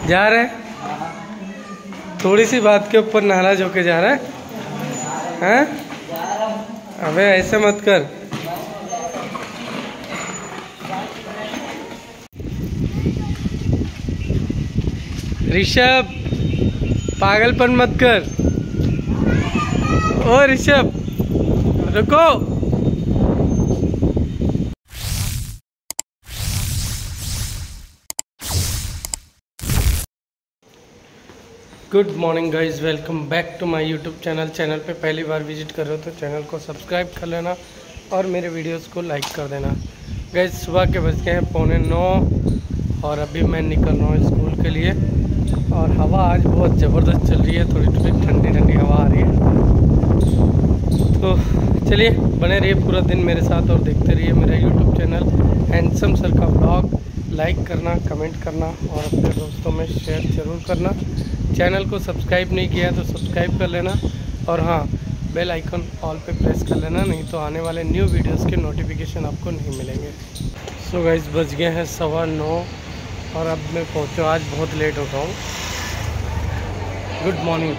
जा रहे हैं? थोड़ी सी बात के ऊपर नाराज होके जा रहा है? अबे ऐसे मत कर। ऋषभ पागलपन मत कर। ओ ऋषभ रुको। Good morning guys, welcome back to my YouTube channel. Channel पे पहली बार विजिट कर रहे हो तो चैनल को सब्सक्राइब कर लेना और मेरे वीडियोस को लाइक कर देना। गाइज सुबह के बज गए हैं 8:45 और अभी मैं निकल रहा हूँ स्कूल के लिए। और हवा आज बहुत ज़बरदस्त चल रही है, थोड़ी थोड़ी ठंडी ठंडी हवा आ रही है। तो चलिए बने रहिए पूरा दिन मेरे साथ और देखते रहिए मेरा यूट्यूब चैनल हैंडसम सर का ब्लॉग। लाइक करना, कमेंट करना और अपने दोस्तों में शेयर ज़रूर करना। चैनल को सब्सक्राइब नहीं किया है तो सब्सक्राइब कर लेना और हाँ, बेल आइकन ऑल पे प्रेस कर लेना, नहीं तो आने वाले न्यू वीडियोस के नोटिफिकेशन आपको नहीं मिलेंगे। सो गाइस बज गए हैं 9:15 और अब मैं पहुँचा, आज बहुत लेट हो गया हूँ। Good morning.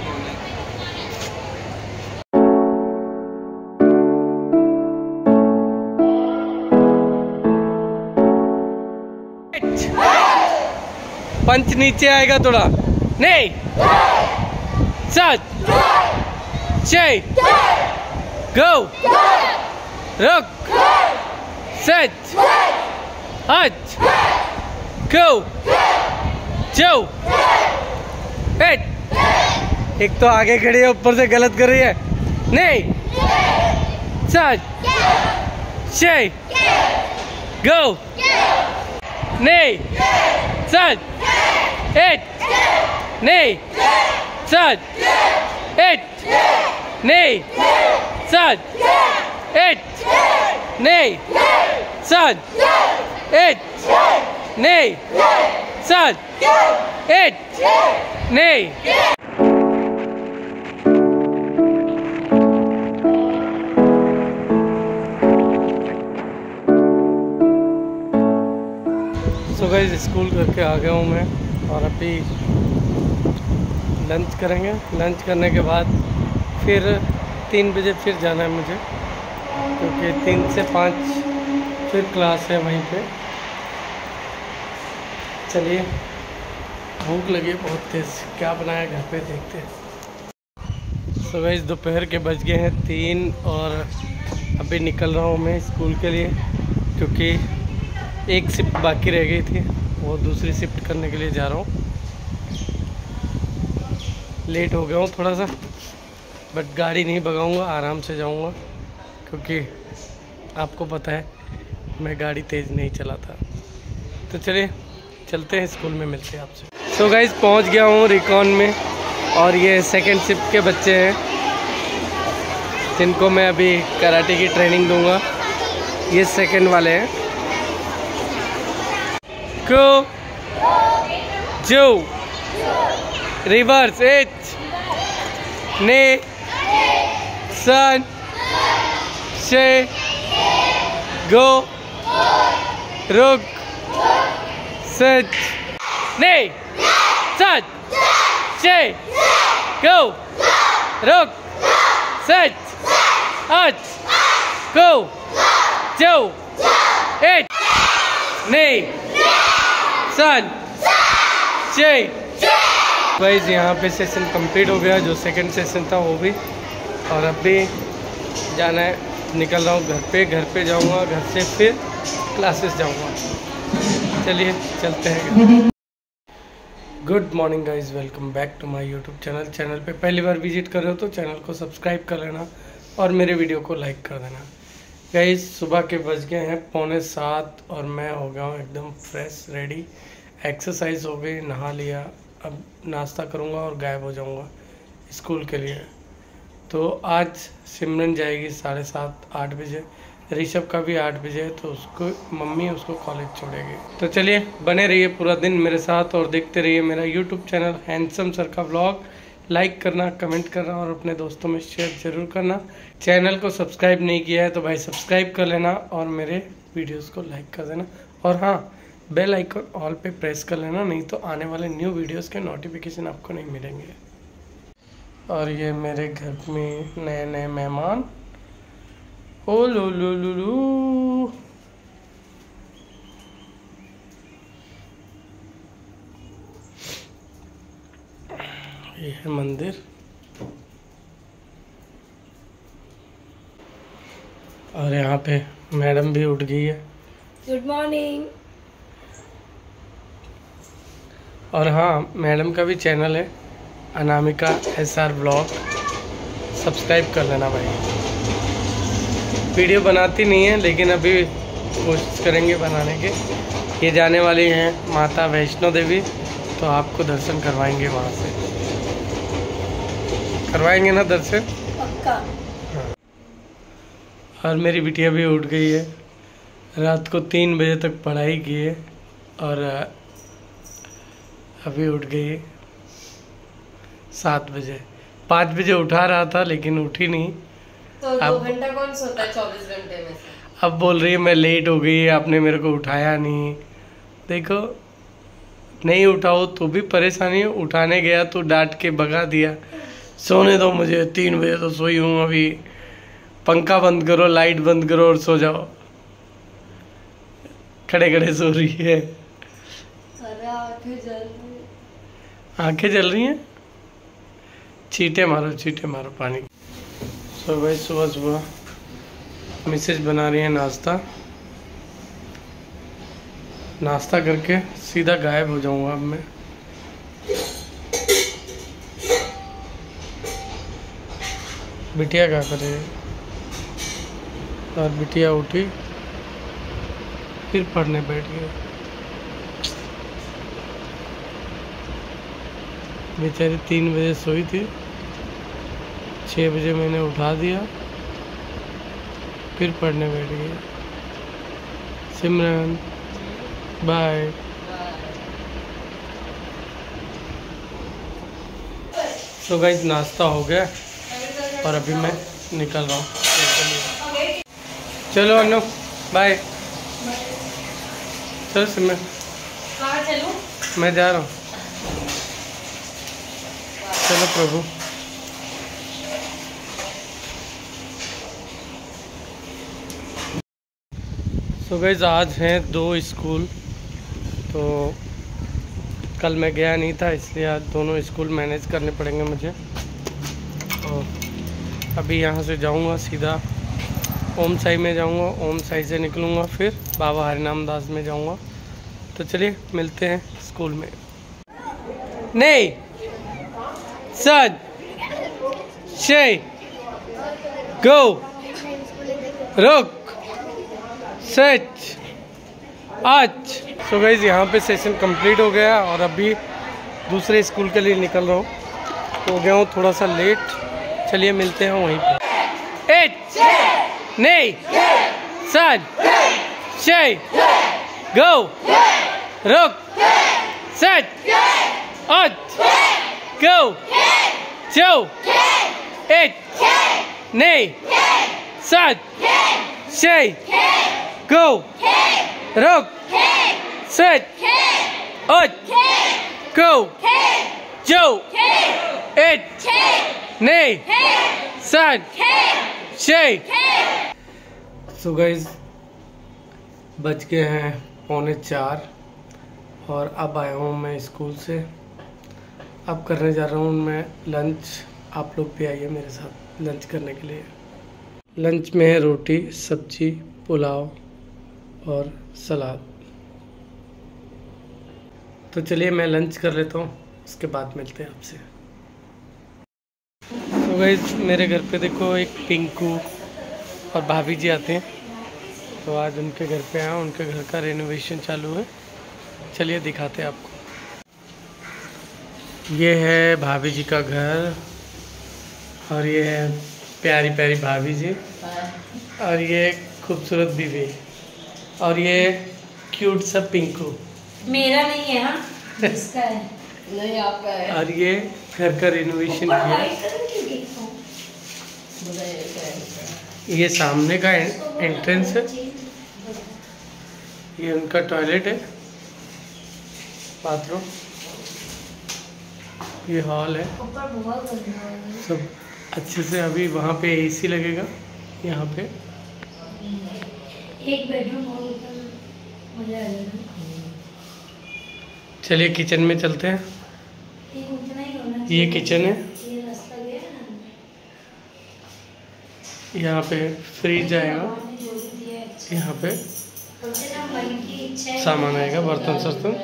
पंच नीचे आएगा थोड़ा, नहीं सच छः गो रुक सच हच गो जाओ। एक तो आगे खड़ी है, ऊपर से गलत कर रही है। नहीं सच छः गो नहीं सच एट नहीं सच एट नहीं सच एट नहीं सच एट नहीं सच एट नहीं। सो गाइस स्कूल करके आ गया हूँ मैं और अभी लंच करेंगे। लंच करने के बाद फिर 3 बजे फिर जाना है मुझे, क्योंकि 3 से 5 फिर क्लास है वहीं पे। चलिए भूख लगी है बहुत तेज़, क्या बनाया घर पे देखते हैं। सो गाइस दोपहर के बज गए हैं 3 और अभी निकल रहा हूँ मैं स्कूल के लिए, क्योंकि एक शिफ्ट बाकी रह गई थी, वो दूसरी शिफ्ट करने के लिए जा रहा हूँ। लेट हो गया हूँ थोड़ा सा, बट गाड़ी नहीं भगाऊंगा, आराम से जाऊंगा, क्योंकि आपको पता है मैं गाड़ी तेज़ नहीं चलाता। तो चलिए चलते हैं, स्कूल में मिलते हैं आपसे। सो गाइस पहुँच गया हूँ रिकॉन में और ये सेकंड शिफ्ट के बच्चे हैं जिनको मैं अभी कराटे की ट्रेनिंग दूंगा। ये सेकंड वाले हैं। Go, Joe, reverse it, ne, sun, she, go, ruk, sit, ne, sun, she, go, ruk, sit, hut, go, Joe, it, ne, सन गाइस यहाँ पे सेशन कंप्लीट हो गया, जो सेकंड सेशन था वो भी। और अभी जाना है, निकल रहा हूँ घर पे जाऊँगा, घर से फिर क्लासेस जाऊँगा। चलिए चलते हैं। Good morning guys, welcome back to my YouTube channel. Channel पे पहली बार विजिट कर रहे हो तो चैनल को सब्सक्राइब कर लेना और मेरे वीडियो को लाइक कर देना। गाइस सुबह के बज गए हैं 6:45 और मैं हो गया हूँ एकदम फ्रेश रेडी। एक्सरसाइज हो गई, नहा लिया, अब नाश्ता करूँगा और गायब हो जाऊँगा स्कूल के लिए। तो आज सिमरन जाएगी 7:30-8 बजे, ऋषभ का भी 8 बजे है, तो उसको मम्मी उसको कॉलेज छोड़ेगी। तो चलिए बने रहिए पूरा दिन मेरे साथ और देखते रहिए मेरा यूट्यूब चैनल हैंडसम सर का ब्लॉग। लाइक करना, कमेंट करना और अपने दोस्तों में शेयर ज़रूर करना। चैनल को सब्सक्राइब नहीं किया है तो भाई सब्सक्राइब कर लेना और मेरे वीडियोस को लाइक कर देना। और हाँ, बेल आइकन ऑल पे प्रेस कर लेना, नहीं तो आने वाले न्यू वीडियोस के नोटिफिकेशन आपको नहीं मिलेंगे। और ये मेरे घर में नए नए मेहमान। ओ लो लो लो लो। ये है मंदिर। और यहाँ पे मैडम भी उठ गई है। Good morning. और हाँ, मैडम का भी चैनल है अनामिका SR ब्लॉग, सब्सक्राइब कर लेना भाई। वीडियो बनाती नहीं है लेकिन अभी कोशिश करेंगे बनाने के। ये जाने वाली हैं माता वैष्णो देवी, तो आपको दर्शन करवाएंगे वहाँ से। करवाएंगे ना दर्शन? पक्का। हाँ। और मेरी बिटिया भी उठ गई है। रात को 3 बजे तक पढ़ाई की है और अभी उठ गई 7 बजे। 5 बजे उठा रहा था लेकिन उठी नहीं। तो 2 घंटा कौन सोता है 24 घंटे में से? अब बोल रही है मैं लेट हो गई, आपने मेरे को उठाया नहीं। देखो, नहीं उठाओ तो भी परेशानी है, उठाने गया तो डांट के भगा दिया। सोने दो मुझे, 3 बजे तो सोई हूँ अभी। पंखा बंद करो, लाइट बंद करो और सो जाओ। खड़े खड़े सो रही है। अरे आंखें जल रही हैं। छींटे मारो पानी। सो भाई सुबह सुबह मिसेज बना रही है नाश्ता। नाश्ता करके सीधा गायब हो जाऊंगा अब मैं। बिटिया क्या कर रही है? और बिटिया उठी फिर पढ़ने बैठ गई। बेचारी 3 बजे सोई थी, 6 बजे मैंने उठा दिया, फिर पढ़ने बैठ गई। सिमरन बाय। तो गाइस नाश्ता हो गया और अभी मैं निकल रहा हूँ। चलो अनु बाय। चलो सिमरन। कहाँ चलूं? मैं जा रहा हूँ। चलो प्रभु। सो गाइस आज हैं 2 स्कूल, तो कल मैं गया नहीं था इसलिए आज दोनों स्कूल मैनेज करने पड़ेंगे मुझे। तो अभी यहाँ से जाऊँगा सीधा ओम साई में जाऊँगा, ओम साई से निकलूँगा फिर बाबा हरिनाम दास में जाऊँगा। तो चलिए मिलते हैं स्कूल में। नहीं सच शे गो रुक सच आज। सो गाइस यहाँ पे सेशन कंप्लीट हो गया और अभी दूसरे स्कूल के लिए निकल रहा हूँ। हो गया हूँ थोड़ा सा लेट। चलिए मिलते हैं वहीं पे। नहीं सच शे गो रुक सच आज गो चो एट नहीं सच शे गो रुक सच आज गो चो एट नहीं सच शे। सो गाइस बज गए हैं 3:45 और अब आया हूँ मैं स्कूल से। अब करने जा रहा हूँ मैं लंच। आप लोग भी आइए मेरे साथ लंच करने के लिए। लंच में है रोटी सब्जी पुलाव और सलाद। तो चलिए मैं लंच कर लेता हूँ, उसके बाद मिलते हैं आपसे। तो गाइस मेरे घर पे देखो एक पिंकू और भाभी जी आते हैं, तो आज उनके घर पे आया। उनके घर का रेनोवेशन चालू है, चलिए दिखाते हैं आपको। ये है भाभी जी का घर और ये है प्यारी प्यारी भाभी जी और ये खूबसूरत बीवी और ये क्यूट सा पिंकू। मेरा नहीं है। हाँ इसका है। नहीं आपका है। और ये घर का रेनोवेशन किया। ये सामने का एंट्रेंस है, ये उनका टॉयलेट है बाथरूम, ये हॉल है। ऊपर बहुत गंदा है। सब अच्छे से, अभी वहाँ पे एसी लगेगा, यहाँ पे एक बेडरूम और ऊपर मजा आ जाएगा। चलिए किचन में चलते हैं। एक उतना ही होना ये चाहिए। किचन है, ये रास्ता गया ना, यहाँ पे फ्रिज आएगा, भगवान ने जो भी दिया है अच्छा। यहाँ पे सबसे ना मन की इच्छा है। सामान आएगा, बर्तन सर्तन।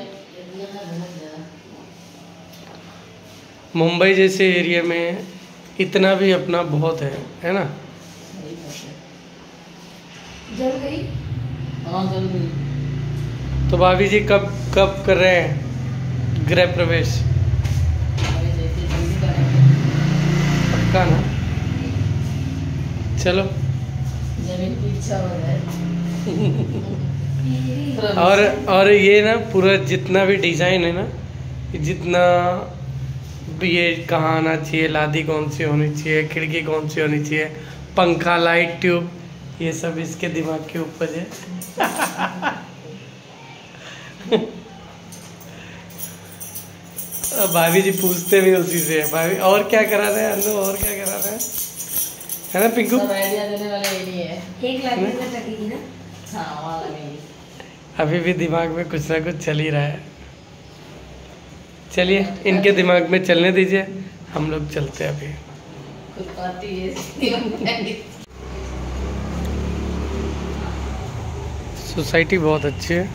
मुंबई जैसे एरिया में इतना भी अपना बहुत है ना। जल गई। हाँ जल गई। तो भाभी जी कब कब कर रहे हैं गृह प्रवेश? पक्का ना? चलो। जमीन की इच्छा हो जाए। और ये ना पूरा जितना भी डिज़ाइन है ना, जितना ये कहाँ आना चाहिए, लादी कौन सी होनी चाहिए, खिड़की कौन सी होनी चाहिए, पंखा, लाइट, ट्यूब, ये सब इसके दिमाग के ऊपर है। भाभी जी पूछते भी उसी से है। भाभी और क्या करा रहे हैं अन्नू, और क्या करा रहे हैं, है ना पिंकू? सब आइडिया देने वाले यही है। 1 लाख रुपए लगेगी ना। हाँ वहाँ लगेगी। अभी भी दिमाग में कुछ ना कुछ चल ही रहा है। चलिए इनके दिमाग में चलने दीजिए, हम लोग चलते हैं अभी। खुद पाती है। सोसाइटी बहुत अच्छी है।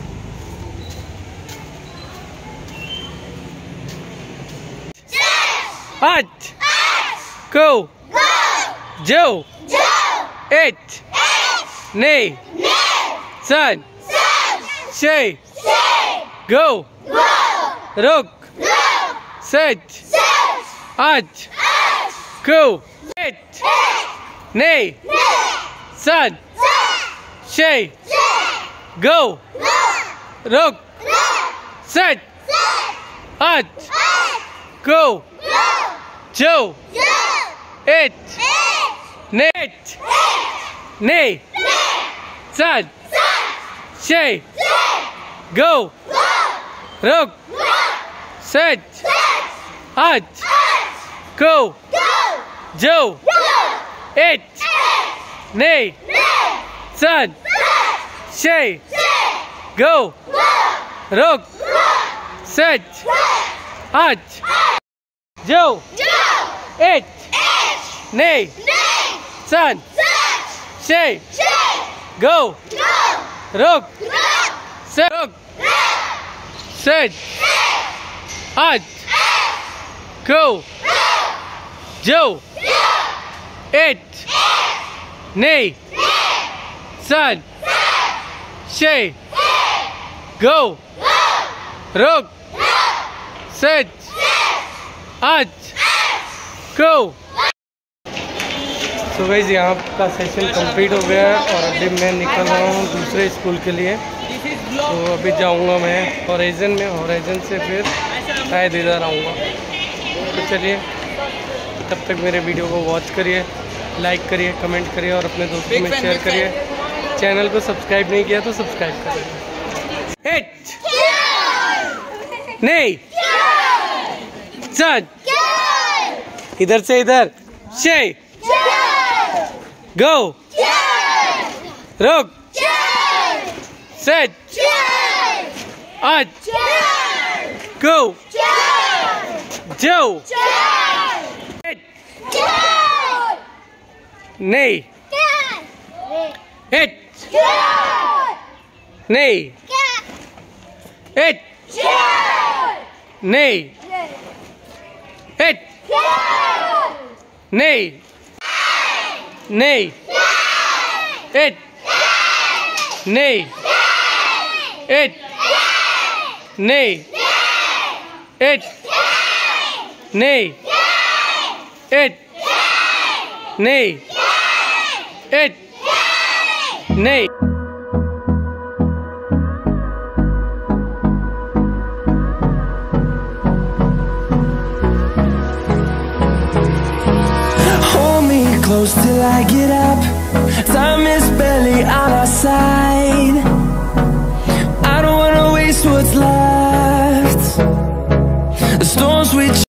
आज को जो एच ने सन शे गो रुक सच आज को एच ने सन शे गो रुक सच आज को जो एच नेट ने सन शे गो रुक सच आज को जो एच ने सन शे गो रुक सच आज जो एच ने सन शे गो रुक सच आज को जो एच ने सन शे गो रुक सच आज को। तो गाइस यहाँ का सेशन कंप्लीट हो गया है और अभी मैं निकल रहा हूँ दूसरे स्कूल के लिए। तो अभी जाऊँगा मैं हॉराइजन में, हॉराइजन से फिर शायद इधर आऊँगा। तो चलिए तब तक मेरे वीडियो को वॉच करिए, लाइक करिए, कमेंट करिए और अपने दोस्तों में शेयर करिए। चैनल को सब्सक्राइब नहीं किया तो सब्सक्राइब करिए। एच नहीं सन इधर से इधर शे गो रुक सच आज को जो नहीं एच नहीं एच नहीं एच नहीं नहीं एच नहीं एच नहीं एच नहीं एच नहीं एच नहीं। Close till I get up. Time is barely on our side. I don't wanna waste what's left. The storms we